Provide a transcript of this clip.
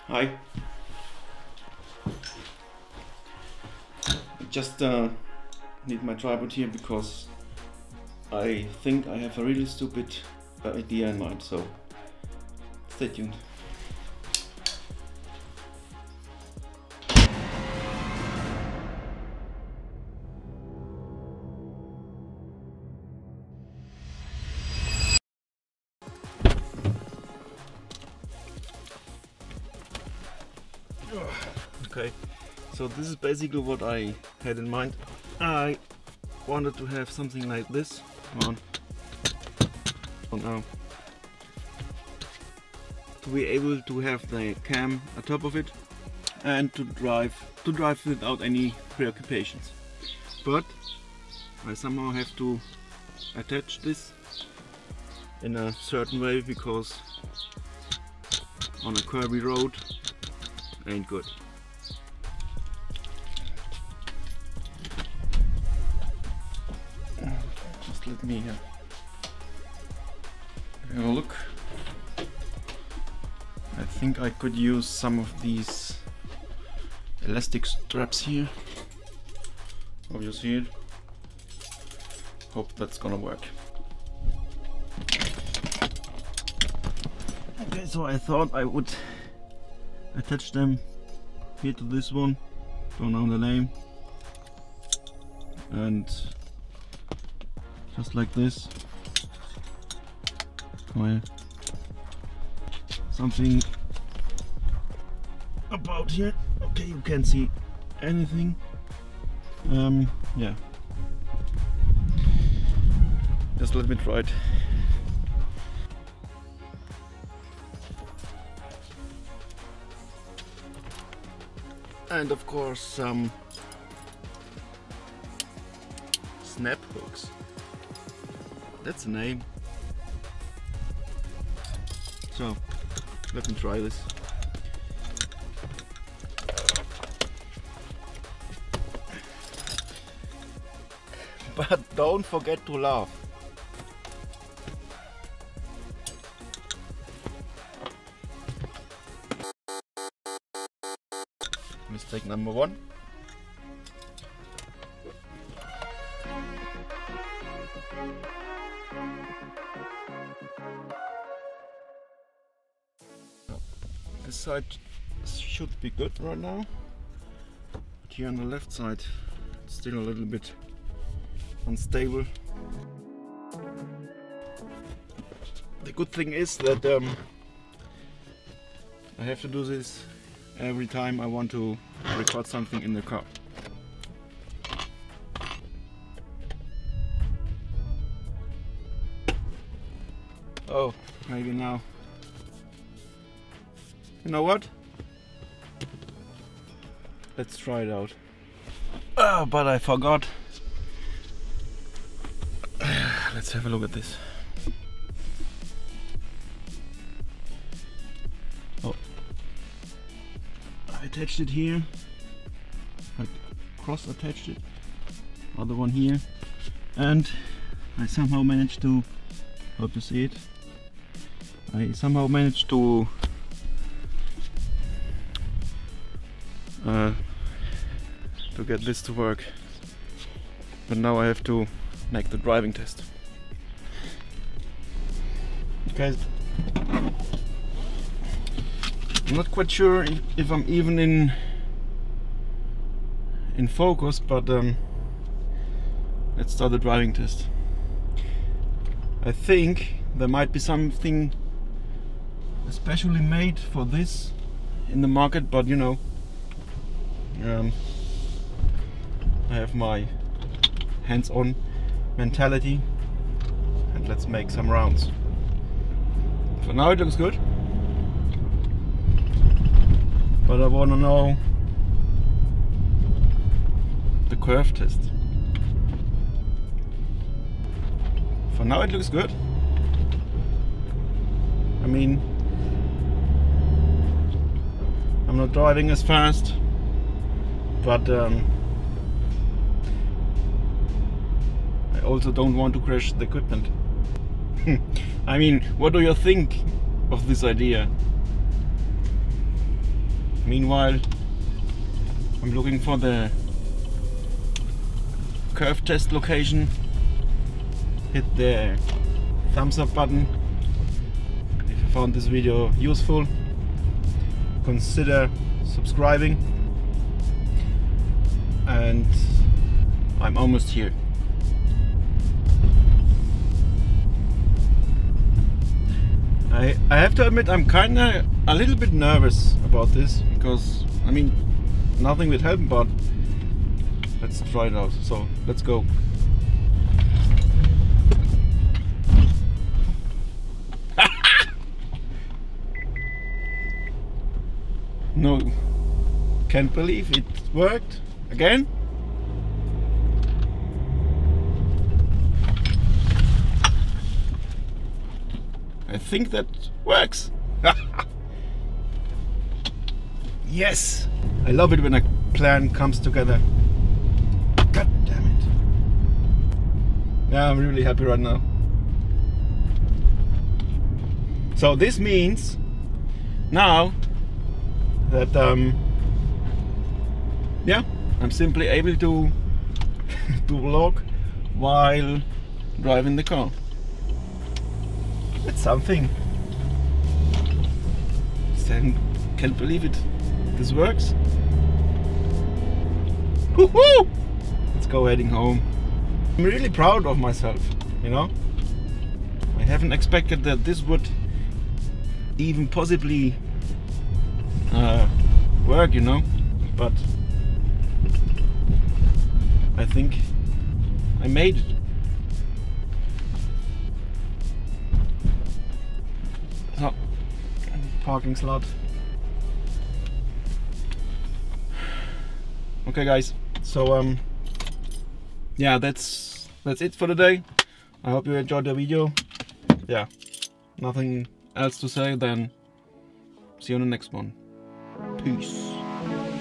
Hi. I just need my tripod here because I think I have a really stupid idea in mind, so stay tuned. Okay, so this is basically what I had in mind. I wanted to have something like this. Come on. Oh no. To be able to have the cam on top of it and to drive without any preoccupations. But I somehow have to attach this in a certain way because on a curvy road ain't good. Just let me have a look. I think I could use some of these elastic straps here. Hope you see it. Hope that's gonna work. Okay, so I thought I would attach them here to this one, don't know the name, and just like this, something about here. Okay, you can't see anything. Yeah, just let me try it. And of course some snap hooks. That's the name. So let me try this. But don't forget to laugh. Mistake number one. This side should be good right now, but here on the left side it's still a little bit unstable. The good thing is that I have to do this every time I want to record something in the car. Oh, maybe now. You know what? Let's try it out. Oh, but I forgot. Let's have a look at this. Oh, I attached it here. I cross-attached it. Other one here, and I somehow managed to. Hope you see it. I somehow managed to get this to work, but now I have to make the driving test. Guys, I'm not quite sure if I'm even in focus, but let's start the driving test. I think there might be something especially made for this in the market, but you know, I have my hands-on mentality, and let's make some rounds. For now it looks good, but I want to know the curve test. For now it looks good. I mean, I'm not driving as fast, but I also don't want to crash the equipment. I mean, what do you think of this idea? Meanwhile, I'm looking for the curve test location. Hit the thumbs up button if you found this video useful. Consider subscribing, and I'm almost here. I have to admit, I'm kinda a little bit nervous about this, because I mean, nothing would help, but let's try it out. So let's go. No, can't believe it worked again. I think that works. Yes, I love it when a plan comes together. God damn it. Yeah, I'm really happy right now. So this means now that yeah, I'm simply able to to vlog while driving the car. It's something. Can't believe it. This works. Woohoo! Let's go heading home. I'm really proud of myself, you know. I haven't expected that this would even possibly work, you know, but I think I made it. So, parking slot. Okay guys, so yeah, that's it for today. I hope you enjoyed the video. Yeah, nothing else to say, then see you on the next one. Peace.